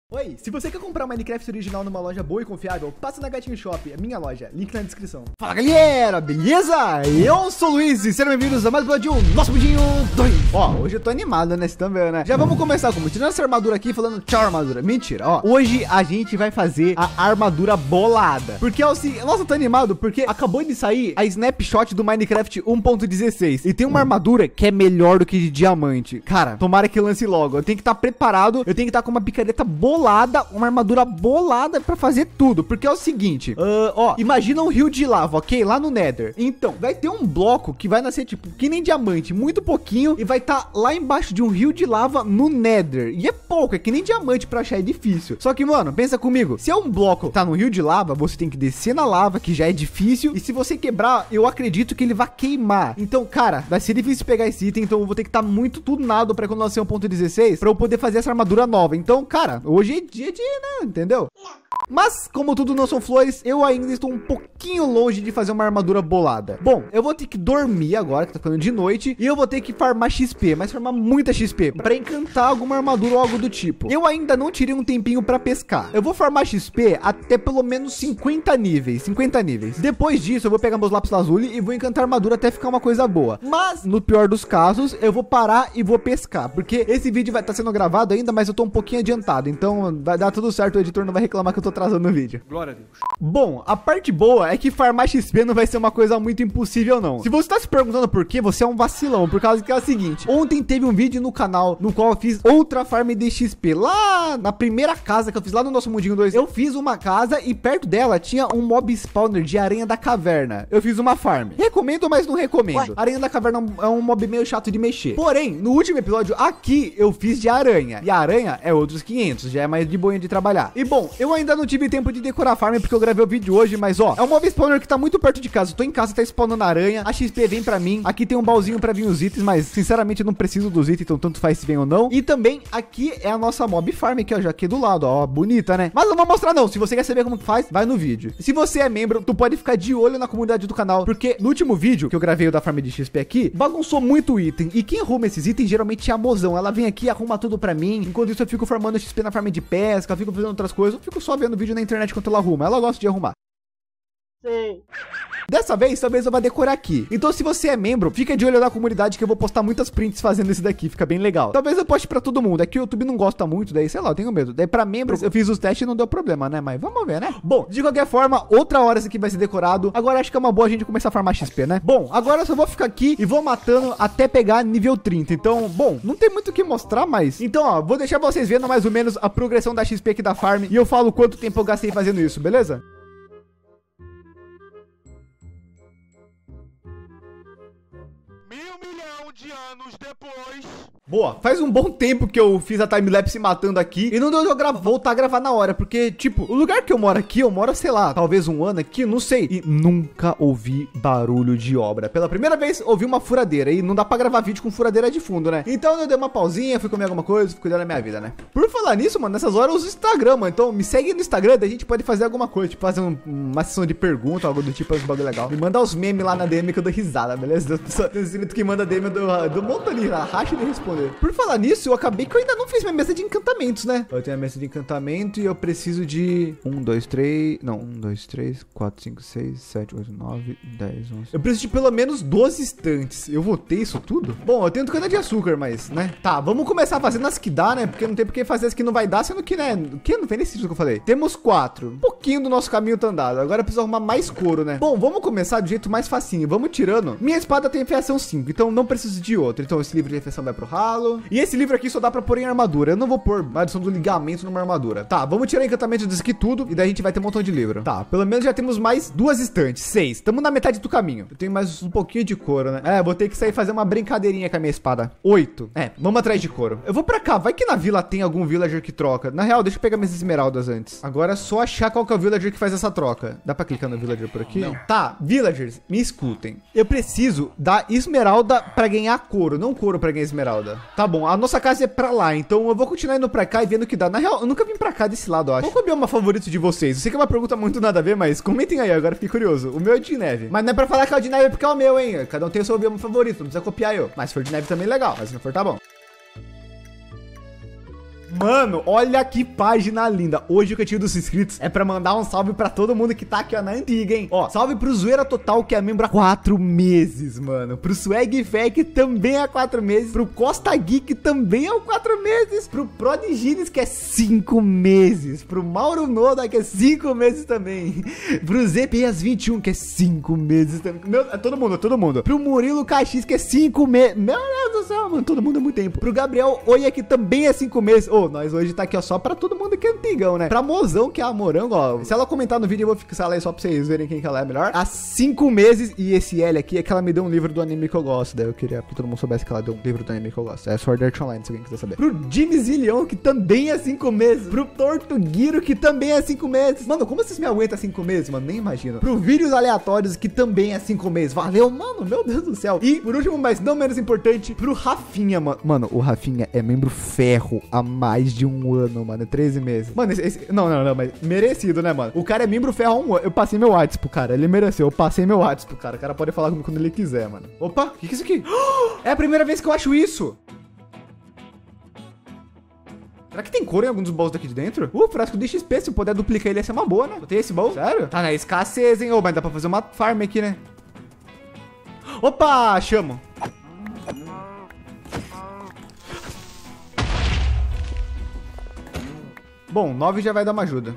Oi, se você quer comprar um Minecraft original numa loja boa e confiável, passa na Gatinho Shop, a minha loja, link na descrição. Fala galera, beleza? Eu sou o Luiz e sejam bem-vindos a mais um vídeo do nosso Mundinho 2. Ó, hoje eu tô animado, né? Você também, né? Já vamos começar como? Tirando essa armadura aqui, falando tchau armadura. Mentira, ó. Hoje a gente vai fazer a armadura bolada. Porque é o seguinte, nossa, eu tô animado porque acabou de sair a snapshot do Minecraft 1.16 e tem uma armadura que é melhor do que de diamante. Cara, tomara que lance logo. Eu tenho que estar preparado, eu tenho que estar com uma picareta bolada, uma armadura bolada pra fazer tudo, porque é o seguinte, ó, imagina um rio de lava, ok? Lá no Nether. Então, vai ter um bloco que vai nascer, tipo, que nem diamante, muito pouquinho, e vai estar lá embaixo de um rio de lava no Nether. E é pouco, é que nem diamante pra achar, é difícil. Só que, mano, pensa comigo, se é um bloco que tá no rio de lava, você tem que descer na lava, que já é difícil, e se você quebrar, eu acredito que ele vai queimar. Então, cara, vai ser difícil pegar esse item, então eu vou ter que estar muito tunado pra quando lançar 1.16, pra eu poder fazer essa armadura nova. Então, cara, hoje é dia de, né, entendeu? Mas, como tudo não são flores, eu ainda estou um pouquinho longe de fazer uma armadura bolada. Bom, eu vou ter que dormir agora, que tá ficando de noite, e eu vou ter que farmar XP, mas farmar muita XP, pra encantar alguma armadura ou algo do tipo. Eu ainda não tirei um tempinho pra pescar. Eu vou farmar XP até pelo menos 50 níveis, 50 níveis. Depois disso, eu vou pegar meus lápis lazuli e vou encantar a armadura até ficar uma coisa boa. Mas, no pior dos casos, eu vou parar e vou pescar, porque esse vídeo vai estar sendo gravado ainda, mas eu tô um pouquinho adiantado, então vai dar tudo certo, o editor não vai reclamar que eu tô atrasando o vídeo. Glória a Deus. Bom, a parte boa é que farmar XP não vai ser uma coisa muito impossível, não. Se você tá se perguntando por quê, você é um vacilão, por causa que é o seguinte, ontem teve um vídeo no canal no qual eu fiz outra farm de XP, lá na primeira casa que eu fiz lá no nosso Mundinho 2, eu fiz uma casa e perto dela tinha um mob spawner de aranha da caverna. Eu fiz uma farm. Recomendo, mas não recomendo. Aranha da caverna é um mob meio chato de mexer. Porém, no último episódio aqui, eu fiz de aranha. E a aranha é outros 500, já é mais de boinha de trabalhar. E bom, eu ainda não tive tempo de decorar a farm porque eu gravei o vídeo hoje, mas ó, é um mob spawner que tá muito perto de casa. Eu tô em casa, tá spawnando aranha, a XP vem pra mim. Aqui tem um baúzinho pra vir os itens, mas sinceramente eu não preciso dos itens, então tanto faz se vem ou não. E também aqui é a nossa mob farm, que ó, já aqui do lado, ó, bonita, né? Mas não vou mostrar não, se você quer saber como que faz, vai no vídeo. Se você é membro, tu pode ficar de olho na comunidade do canal, porque no último vídeo que eu gravei o da farm de XP aqui, bagunçou muito item, e quem arruma esses itens geralmente é a mozão. Ela vem aqui e arruma tudo pra mim, enquanto isso eu fico farmando XP na farm de pesca, eu fico fazendo outras coisas, eu fico só vendo vídeo na internet enquanto ela arruma. Ela gosta de arrumar. Sim. Dessa vez, talvez eu vá decorar aqui. Então, se você é membro, fica de olho na comunidade que eu vou postar muitas prints fazendo esse daqui. Fica bem legal. Talvez eu poste pra todo mundo. É que o YouTube não gosta muito, daí, sei lá, eu tenho medo. Daí pra membros, eu fiz os testes e não deu problema, né? Mas vamos ver, né? Bom, de qualquer forma, outra hora esse aqui vai ser decorado. Agora acho que é uma boa a gente começar a farmar XP, né? Bom, agora eu só vou ficar aqui e vou matando até pegar nível 30. Então, bom, não tem muito o que mostrar, mas... Então, ó, vou deixar vocês vendo mais ou menos a progressão da XP aqui da farm. E eu falo quanto tempo eu gastei fazendo isso, beleza? De anos depois. Boa, faz um bom tempo que eu fiz a timelapse matando aqui e não deu eu voltar a gravar na hora, porque, tipo, o lugar que eu moro aqui, eu moro, sei lá, talvez um ano aqui, não sei, e nunca ouvi barulho de obra. Pela primeira vez, ouvi uma furadeira e não dá pra gravar vídeo com furadeira de fundo, né? Então eu dei uma pausinha, fui comer alguma coisa, fui cuidar da minha vida, né? Por falar nisso, mano, nessas horas eu uso o Instagram, mano, então me segue no Instagram, daí a gente pode fazer alguma coisa, tipo, fazer uma sessão de pergunta, algo do tipo, uns bagulho legal. Me manda os memes lá na DM que eu dou risada, beleza? Tem inscrito que manda DM do monte ali, racha de responder. Por falar nisso, eu acabei que eu ainda não fiz minha mesa de encantamentos, né? Eu tenho a mesa de encantamento e eu preciso de 1, 2, 3, não, 1, 2, 3, 4, 5, 6, 7, 8, 9, 10, 11. Eu preciso de pelo menos 12 estantes. Eu vou ter isso tudo? Bom, eu tenho cana de açúcar, mas, né? Tá, vamos começar fazendo as que dá, né? Porque não tem por que fazer as que não vai dar, sendo que, né? Que não foi nesse sentido que eu falei. Temos 4. Um pouquinho do nosso caminho tá andado. Agora eu preciso arrumar mais couro, né? Bom, vamos começar do jeito mais facinho. Vamos tirando. Minha espada tem afiação 5, então não preciso de outra. Então esse livro de afiação vai pro ralo. E esse livro aqui só dá pra pôr em armadura. Eu não vou pôr a adição do ligamento numa armadura. Tá, vamos tirar encantamento disso aqui tudo. E daí a gente vai ter um montão de livro. Tá, pelo menos já temos mais 2 estantes. 6. Estamos na metade do caminho. Eu tenho mais um pouquinho de couro, né? É, vou ter que sair fazer uma brincadeirinha com a minha espada. 8. É, vamos atrás de couro. Eu vou pra cá. Vai que na vila tem algum villager que troca. Na real, deixa eu pegar minhas esmeraldas antes. Agora é só achar qual que é o villager que faz essa troca. Dá pra clicar no villager por aqui? Não. Tá, villagers, me escutem. Eu preciso da esmeralda pra ganhar couro, não couro pra ganhar esmeralda. Tá bom, a nossa casa é pra lá, então eu vou continuar indo pra cá e vendo o que dá. Na real, eu nunca vim pra cá desse lado, eu acho. Qual que é o bioma favorito de vocês? Eu sei que é uma pergunta muito nada a ver, mas comentem aí, agora fiquei curioso. O meu é de neve. Mas não é pra falar que é o de neve porque é o meu, hein? Cada um tem o seu bioma favorito, não precisa copiar eu. Mas se for de neve também é legal, mas se não for, tá bom. Mano, olha que página linda. Hoje o cantinho dos inscritos é pra mandar um salve pra todo mundo que tá aqui, ó, na antiga, hein? Ó, salve pro Zoeira Total, que é membro há 4 meses, mano. Pro Swag Fé, que também há 4 meses. Pro Costa Gui, que também há 4 meses. Pro Prodigines, que é 5 meses. Pro Mauro Noda, que é 5 meses também. Pro ZPS 21, que é 5 meses também. Meu, é todo mundo, é todo mundo. Pro Murilo KX, que é 5 meses. Meu Deus do céu, mano, todo mundo é muito tempo. Pro Gabriel Oia, que também é 5 meses. Ô, nós hoje tá aqui, ó, só pra todo mundo que é antigão, né? Pra Mozão, que é a Morango, ó. Se ela comentar no vídeo, eu vou fixar ela aí só pra vocês verem quem que ela é melhor. Há 5 meses, e esse L aqui é que ela me deu um livro do anime que eu gosto. Daí eu queria que todo mundo soubesse que ela deu um livro do anime que eu gosto. É Sword Art Online, se alguém quiser saber. Pro Jimmy Zillion, que também é 5 meses. Pro Tortuguiro, que também é 5 meses. Mano, como vocês me aguentam 5 meses, mano? Nem imagino. Pro Vídeos Aleatórios, que também é 5 meses. Valeu, mano, meu Deus do céu. E, por último, mas não menos importante, pro Rafinha, mano. Mano, o Rafinha é membro ferro há mais de um ano, mano. 13 meses. Mano, não, mas merecido, né, mano? O cara é membro ferro há um ano. Eu passei meu WhatsApp pro cara. Ele mereceu. Eu passei meu WhatsApp pro cara. O cara pode falar comigo quando ele quiser, mano. Opa, o que é isso aqui? É a primeira vez que eu acho isso. Será que tem couro em algum dos baús daqui de dentro? Frasco de XP. Se eu puder duplicar ele, ia ser uma boa, né? Eu tenho esse baú? Sério? Tá na escassez, hein? Ô, mas dá pra fazer uma farm aqui, né? Opa, chamo. Bom, 9 já vai dar uma ajuda.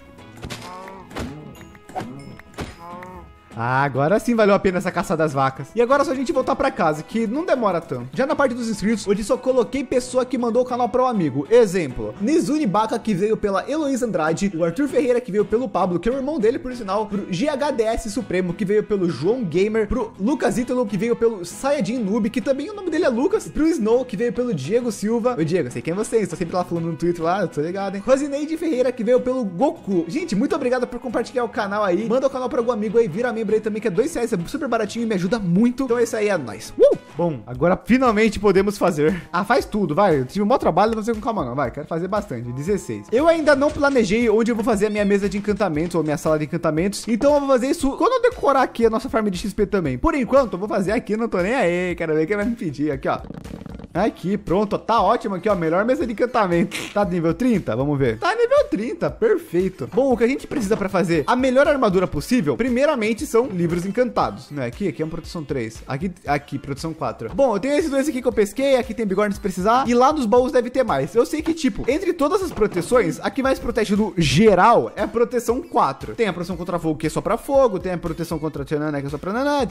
Ah, agora sim valeu a pena essa caça das vacas. E agora é só a gente voltar pra casa, que não demora tanto. Já na parte dos inscritos, hoje só coloquei pessoa que mandou o canal para um amigo. Exemplo, Nizuni Baka, que veio pela Heloísa Andrade. O Arthur Ferreira, que veio pelo Pablo, que é o irmão dele, por sinal. Pro GHDS Supremo, que veio pelo João Gamer. Pro Lucas Ítalo, que veio pelo Sayajin Noob, que também o nome dele é Lucas. Pro Snow, que veio pelo Diego Silva. Oi, Diego, sei quem é você, estou sempre lá falando no Twitter lá, eu tô ligado, hein? Rosineide Ferreira, que veio pelo Goku. Gente, muito obrigado por compartilhar o canal aí. Manda o canal pra algum amigo aí, vira membro aí também, que é R$2, é super baratinho e me ajuda muito. Então esse aí é nóis. Bom, agora finalmente podemos fazer. Ah, faz tudo, vai. Eu tive um maior trabalho, não vou fazer com calma não, vai. Quero fazer bastante, 16. Eu ainda não planejei onde eu vou fazer a minha mesa de encantamentos ou minha sala de encantamentos. Então eu vou fazer isso quando eu decorar aqui a nossa farm de XP também. Por enquanto, eu vou fazer aqui, não tô nem aí. Quero ver quem vai me pedir. Aqui, ó. Aqui, pronto, tá ótimo aqui, ó, melhor mesa de encantamento. Tá nível 30? Vamos ver. Tá nível 30, perfeito. Bom, o que a gente precisa pra fazer a melhor armadura possível, primeiramente, são livros encantados, né? Aqui é uma proteção 3. Aqui, proteção 4. Bom, eu tenho esses dois aqui que eu pesquei, aqui tem bigorna se precisar, e lá nos baús deve ter mais. Eu sei que, tipo, entre todas as proteções, a que mais protege no geral é a proteção 4. Tem a proteção contra fogo, que é só pra fogo, tem a proteção contra tchanana, que é só pra naná,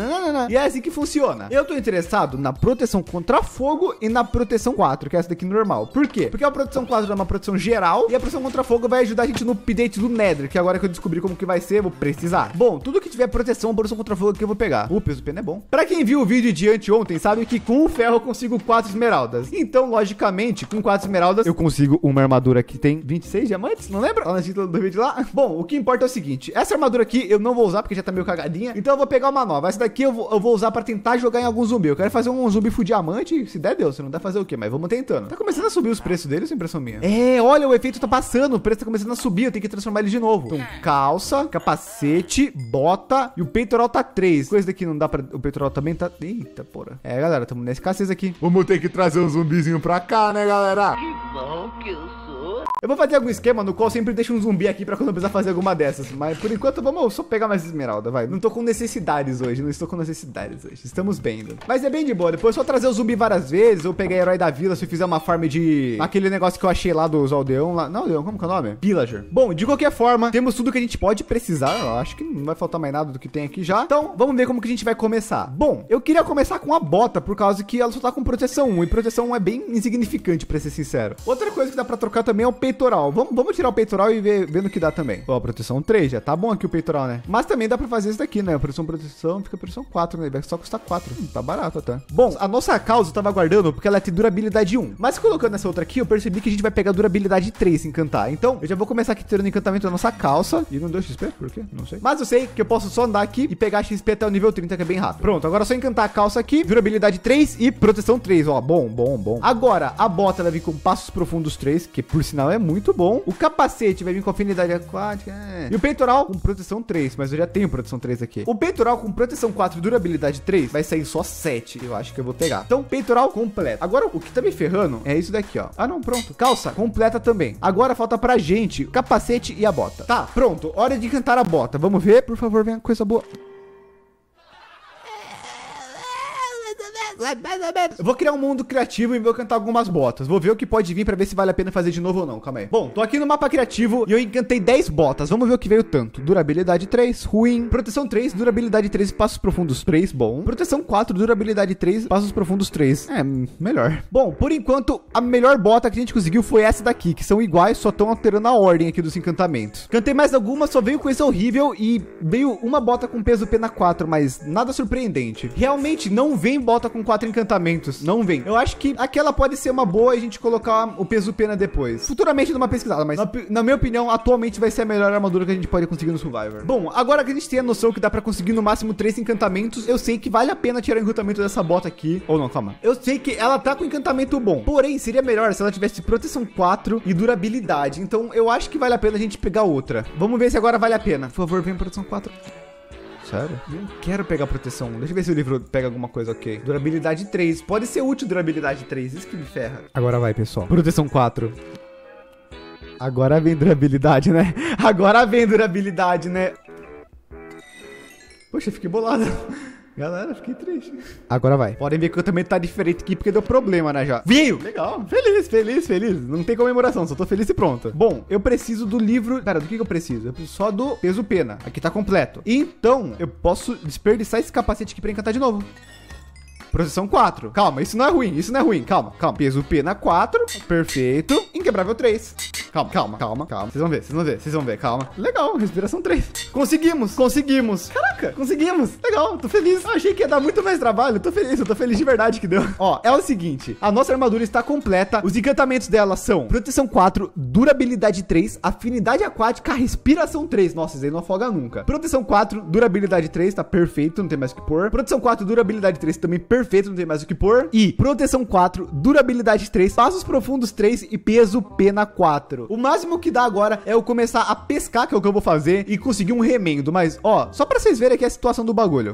e é assim que funciona. Eu tô interessado na proteção contra fogo e na proteção 4, que é essa daqui normal. Por quê? Porque a proteção 4 é uma proteção geral e a proteção contra fogo vai ajudar a gente no update do Nether, que agora que eu descobri como que vai ser, eu vou precisar. Bom, tudo que tiver proteção contra fogo aqui eu vou pegar. O peso do pena é bom. Pra quem viu o vídeo de anteontem, sabe que com o ferro eu consigo 4 esmeraldas. Então, logicamente, com 4 esmeraldas, eu consigo uma armadura que tem 26 diamantes, não lembra? Olha no título do vídeo lá. Bom, o que importa é o seguinte, essa armadura aqui eu não vou usar porque já tá meio cagadinha, então eu vou pegar uma nova. Essa daqui eu vou usar pra tentar jogar em algum zumbi. Eu quero fazer um zumbi full diamante, se der, deu. Se não der, fazer o quê? Mas vamos tentando. Tá começando a subir os preços deles, impressão minha. É, olha, o efeito tá passando, o preço tá começando a subir, eu tenho que transformar ele de novo. Então, calça, capacete, bota e o peitoral tá 3. Coisa daqui não dá pra... O peitoral também tá... Eita, porra. É, galera, tamo nessa escassez aqui. Vamos ter que trazer um zumbizinho pra cá, né, galera? Que bom que eu sou. Eu vou fazer algum esquema no qual sempre deixo um zumbi aqui pra quando eu precisar fazer alguma dessas. Mas, por enquanto, vamos só pegar mais esmeralda, vai. Não tô com necessidades hoje, não estou com necessidades hoje. Estamos bem, ainda. Mas é bem de boa. Depois é só trazer o zumbi várias vezes, ou pegar herói da vila se eu fizer uma farm de... Aquele negócio que eu achei lá dos aldeão lá. Não, aldeão, como que é o nome? Villager. Bom, de qualquer forma, temos tudo que a gente pode precisar. Eu acho que não vai faltar mais nada do que tem aqui já. Então, vamos ver como que a gente vai começar. Bom, eu queria começar com a bota, por causa que ela só tá com proteção 1. E proteção 1 é bem insignificante, pra ser sincero. Outra coisa que dá pra trocar também é o peitoral. Vamos tirar o peitoral e ver no que dá também. Ó, proteção 3, já tá bom aqui o peitoral, né? Mas também dá pra fazer isso daqui, né? Proteção, fica proteção 4, né? Vai só custar 4. Tá barato até. Bom, a nossa causa eu tava guardando porque ela tem durabilidade 1. Mas colocando essa outra aqui, eu percebi que a gente vai pegar durabilidade 3 se encantar. Então, eu já vou começar aqui tirando encantamento da nossa calça. E não deu XP? Por quê? Não sei. Mas eu sei que eu posso só andar aqui e pegar XP até o nível 30, que é bem rápido. Pronto, agora é só encantar a calça aqui. Durabilidade 3 e proteção 3, ó. Bom. Agora, a bota ela vem com passos profundos 3, que por sinal é é muito bom. O capacete vai vir com afinidade aquática. E o peitoral com proteção 3, mas eu já tenho proteção 3 aqui. O peitoral com proteção 4 e durabilidade 3 vai sair só 7. Eu acho que eu vou pegar. Então, peitoral completo. Agora, o que tá me ferrando é isso daqui, ó. Ah, não, pronto. Calça completa também. Agora falta pra gente o capacete e a bota. Tá, pronto. Hora de cantar a bota. Vamos ver? Por favor, venha coisa boa. Eu vou criar um mundo criativo e vou cantar algumas botas. Vou ver o que pode vir pra ver se vale a pena fazer de novo ou não. Calma aí. Bom, tô aqui no mapa criativo e eu encantei 10 botas. Vamos ver o que veio tanto. Durabilidade 3, ruim. Proteção 3, durabilidade 3, passos profundos 3, bom. Proteção 4, durabilidade 3, passos profundos 3. É, melhor. Bom, por enquanto, a melhor bota que a gente conseguiu foi essa daqui, que são iguais, só estão alterando a ordem aqui dos encantamentos. Cantei mais algumas, só veio coisa horrível e veio uma bota com peso pena 4, mas nada surpreendente. Realmente não vem bota com 4 encantamentos, não vem. Eu acho que aquela pode ser uma boa e a gente colocar o peso pena depois. Futuramente numa pesquisada, mas na minha opinião, atualmente vai ser a melhor armadura que a gente pode conseguir no Survivor. Bom, agora que a gente tem a noção que dá pra conseguir no máximo 3 encantamentos, eu sei que vale a pena tirar o encantamento dessa bota aqui. Ou não, calma. Eu sei que ela tá com encantamento bom, porém seria melhor se ela tivesse proteção 4 e durabilidade. Então eu acho que vale a pena a gente pegar outra. Vamos ver se agora vale a pena. Por favor, vem proteção 4. Sério? Não quero pegar proteção 1. Deixa eu ver se o livro pega alguma coisa, ok. Durabilidade 3. Pode ser útil durabilidade 3. Isso que me ferra. Agora vai, pessoal. Proteção 4. Agora vem durabilidade, né? Agora vem durabilidade, né? Poxa, fiquei bolado. Galera, fiquei triste. Agora vai. Podem ver que eu também tá diferente aqui porque deu problema, né, já. Veio! Legal. Feliz, feliz, feliz. Não tem comemoração, só tô feliz e pronto. Bom, eu preciso do livro... Pera, do que eu preciso? Eu preciso só do peso pena. Aqui tá completo. Então, eu posso desperdiçar esse capacete aqui pra encantar de novo. Proteção 4. Calma, isso não é ruim, isso não é ruim. Calma, calma. Peso pena 4. Perfeito. Inquebrável 3. Calma, calma, calma, calma. Vocês vão ver, vocês vão ver, vocês vão ver, calma. Legal, respiração 3. Conseguimos, conseguimos. Caraca, conseguimos. Legal, tô feliz. Eu achei que ia dar muito mais trabalho. Tô feliz de verdade que deu. Ó, é o seguinte. A nossa armadura está completa. Os encantamentos dela são proteção 4, durabilidade 3, afinidade aquática, respiração 3. Nossa, isso aí não afoga nunca. Proteção 4, durabilidade 3, tá perfeito, não tem mais o que pôr. Proteção 4, durabilidade 3, também perfeito, não tem mais o que pôr. E proteção 4, durabilidade 3, passos profundos 3 e peso pena 4. O máximo que dá agora é eu começar a pescar, que é o que eu vou fazer, e conseguir um remendo. Mas, ó, só pra vocês verem aqui a situação do bagulho.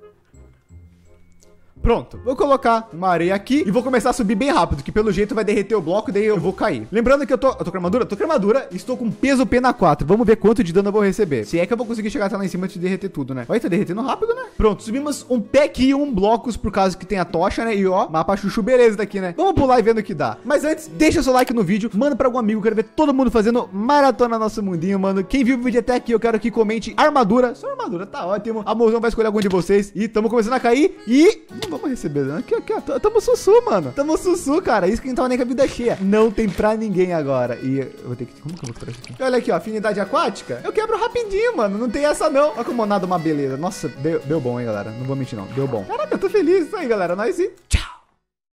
Pronto, vou colocar uma areia aqui e vou começar a subir bem rápido, que pelo jeito vai derreter o bloco e daí eu vou cair. Lembrando que eu tô com armadura? Tô com armadura e estou com peso pena 4. Vamos ver quanto de dano eu vou receber. Se é que eu vou conseguir chegar até lá em cima antes de derreter tudo, né? Vai, tá derretendo rápido, né? Pronto, subimos um pack e um blocos por causa que tem a tocha, né? E ó, mapa chuchu beleza daqui, né? Vamos pular e vendo o que dá. Mas antes, deixa seu like no vídeo, manda pra algum amigo, quero ver todo mundo fazendo maratona nosso mundinho, mano. Quem viu o vídeo até aqui, eu quero que comente armadura. Só armadura, tá ótimo. A Mozão vai escolher algum de vocês e tamo começando a cair e não vamos receber, né? Aqui, ó, tamo sussu, mano. Tamo sussu, cara. Isso que não tava nem com a vida cheia. Não tem pra ninguém agora. E eu vou ter que... Como que eu vou trazer isso aqui? Olha aqui, ó. Afinidade aquática. Eu quebro rapidinho, mano. Não tem essa, não. Olha como nada uma beleza. Nossa, deu bom, hein, galera. Não vou mentir, não. Deu bom. Caraca, eu tô feliz. Isso aí, galera. Nós sim.